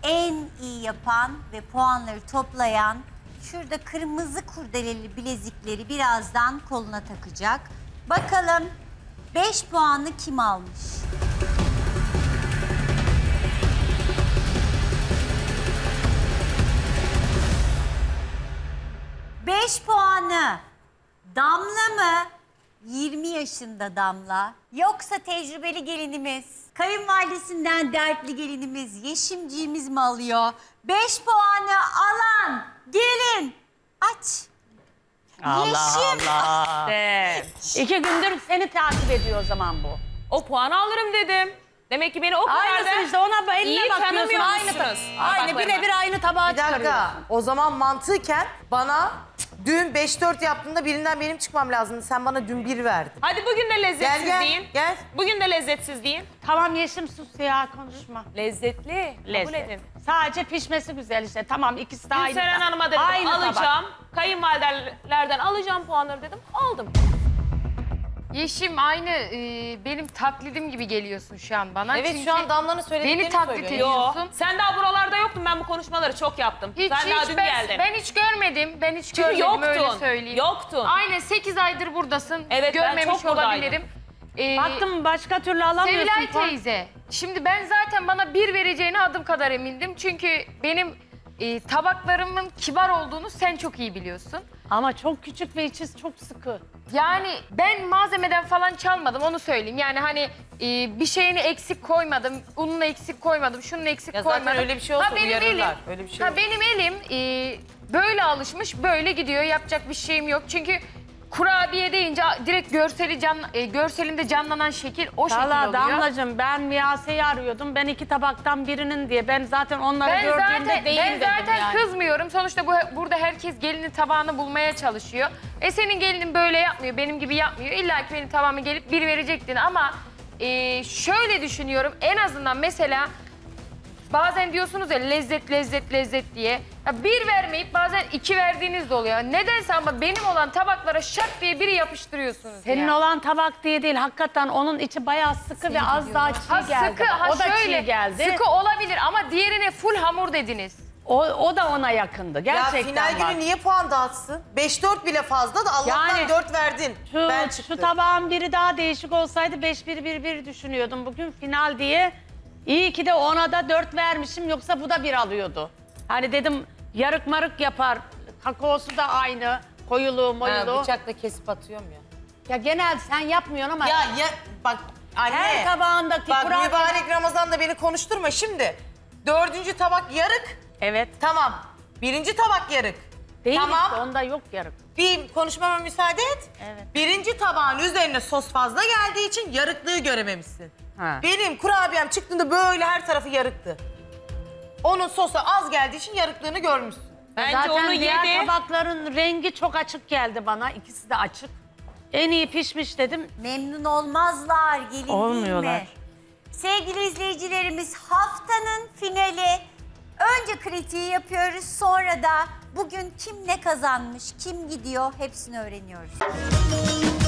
en iyi yapan ve puanları toplayan şurada kırmızı kurdeleli bilezikleri birazdan koluna takacak. Bakalım 5 puanı kim almış? Beş puanı Damla mı? 20 yaşında Damla. Yoksa tecrübeli gelinimiz, kayınvalidesinden dertli gelinimiz, Yeşimciğimiz mi alıyor? 5 puanı alan gelin. Aç. Allah Yeşim. Allah. 2 gündür seni takip ediyor o zaman bu. O puanı alırım dedim. Demek ki beni o kadar Aynısın işte ona eline iyi bakıyorsun. tanımıyormuşsunuz. Aynı birebir aynı tabağa Bir dakika. çıkarıyorsun. O zaman mantıken bana dün 5-4 yaptığında birinden benim çıkmam lazımdı. Sen bana dün 1 verdin. Hadi bugün de lezzetsiz Gel, deyin. gel. Bugün de lezzetsiz deyin. Tamam Yeşim sus ya konuşma. Lezzetli. Kabul Lezzet. edin. Sadece pişmesi güzel işte. Tamam ikisi de aynı. Gülseren Hanım'a dedim Aynı alacağım. Kayınvalidelerden alacağım puanları dedim. Aldım. Yeşim aynı benim taklidim gibi geliyorsun şu an bana. Evet Çünkü şu an Damla'nın söylediklerini beni taklit söylüyor. ediyorsun. Yo. Sen daha buralarda yoktun. Ben bu konuşmaları çok yaptım. Sen daha dün geldin. Ben hiç görmedim. Ben hiç Çünkü görmedim yoktun. öyle söyleyeyim. Yoktun. Aynen 8 aydır buradasın. Evet, ben görmemiş çok buradaydım. olabilirim. Baktım başka türlü alamıyorsun. Sevilay puan. teyze. Şimdi ben zaten bana 1 vereceğine adım kadar emindim. Çünkü benim tabaklarımın kibar olduğunu sen çok iyi biliyorsun. Ama çok küçük ve içi çok sıkı. Yani ben malzemeden falan çalmadım onu söyleyeyim. Yani hani bir şeyini eksik koymadım, ununu eksik koymadım, şunun eksik Ya zaten koymadım. öyle bir şey olsa benim uyarırlar. elim, Öyle bir şey yok. benim elim böyle alışmış, böyle gidiyor. Yapacak bir şeyim yok. Çünkü kurabiye deyince direkt görselinde canlanan şekil o şekil Valla oluyor. Damlacığım ben Miyase'yi arıyordum. Ben 2 tabaktan birinin diye. Ben zaten onları gördüğümde değil ben dedim zaten yani. kızmıyorum. Sonuçta burada herkes gelinin tabağını bulmaya çalışıyor. Senin gelinin böyle yapmıyor, benim gibi yapmıyor. İlla ki benim tabağıma gelip 1 verecektin ama şöyle düşünüyorum. En azından mesela bazen diyorsunuz ya lezzet diye. Ya 1 vermeyip bazen 2 verdiğiniz de oluyor. Nedense ama benim olan tabaklara şak diye 1'i yapıştırıyorsunuz. Senin ya. olan tabak diye değil. Hakikaten onun içi bayağı sıkı ve az daha çiğ geldi. O da çiğ geldi. Sıkı olabilir ama diğerine full hamur dediniz. O da ona yakındı. Gerçekten Ya final bak. günü niye puan dağıtsın? 5-4 bile fazla da Allah'tan Yani 4 verdin. Ben Şu çıktım. tabağın biri daha değişik olsaydı 5-1-1-1 düşünüyordum. Bugün final diye. İyi ki de ona da 4 vermişim yoksa bu da 1 alıyordu. Hani dedim yarık marık yapar. Kakaosu da aynı. Koyulu moyulu. Bıçakla kesip atıyorum ya. Ya genel sen yapmıyorsun ama Ya bak anne. her tabağındaki Bak kural... mübarek Ramazan'da beni konuşturma şimdi. 4. tabak yarık. Evet. Tamam. 1. tabak yarık. Değil Tamam. işte onda yok yarık. Bir konuşmama müsaade et. Evet. 1. tabağın üzerine sos fazla geldiği için yarıklığı görememişsin. Ha. Benim kurabiyem çıktığında böyle her tarafı yarıktı. Onun sosu az geldiği için yarıklığını görmüşsün. Bence Zaten onu diğer yedi. tabakların rengi çok açık geldi bana. İkisi de açık. En iyi pişmiş dedim. Memnun olmazlar gelin değil Olmuyorlar. mi? Sevgili izleyicilerimiz haftanın finali. Önce kritiği yapıyoruz sonra da bugün kim ne kazanmış, kim gidiyor hepsini öğreniyoruz.